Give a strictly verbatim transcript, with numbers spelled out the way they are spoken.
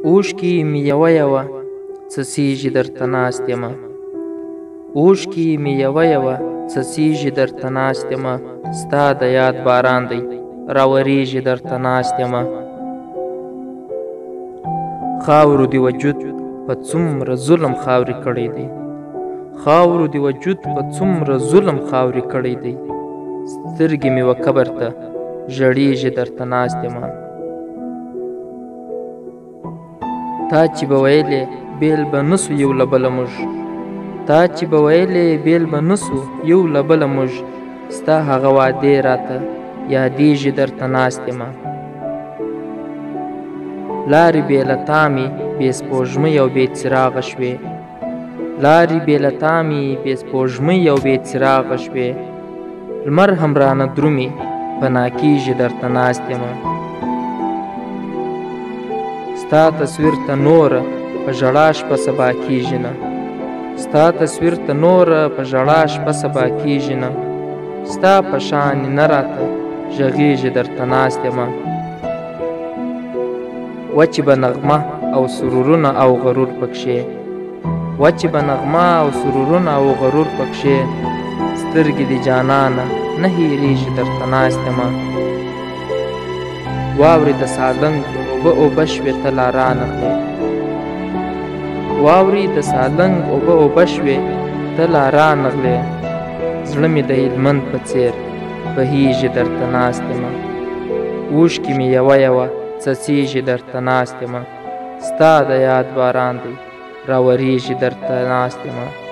اوښکې مې یوه یوه څڅېږي درته ناست یمه اوښکې مې یوه یوه څڅېږي درته ناست یمه ستا د یاد باران دی راورېږي درته ناست یمه خاورو دې وجود په څومره ظلم خاورې کړی دی خاورو دې وجود په څومره ظلم خاورې کړی دی سترګې مې و قبر ته ژړېږي درته ناست یمه تا چې به ویلې بیل به نسو یو له بله موږ تا چې به ویلې بیل به نسو یو له بله موږ ستا هغه وعدې راته یادېږي درته ناست یمه لارې بې له تا مې بې سپوږمۍ او بې څراغه شوې لارې بې له تا مې بې سپوږمۍ او بې څراغه شوې لمر هم رانه درومې پناه کېږي درته ناست یمه ستا تصویر ته نوره په ژړا شپه سبا کېږي نه ستا تصویر ته نوره په ژړا شپه سبا کېږي نه ستا په شان نه راته غږېږي درته ناست یمه وچې به نغمه او سرورونه او غرور پکښې وچې به نغمه او سرورونه او غرور پکښې سترګې دې جانانه نه هېرېږي درته ناست یمه واورې د سالنګ اوبه اوبه شوې ته لا رانغلې واورې د سالنګ اوبه اوبه شوې ته لا رانغلې زړه مې د هلمند په څېر بهېږي درته ناست یمه اوښکې مې یوه یوه څڅېږي درته ناست یمه ستا د یاد باران دی راورېږي درته ناست یمه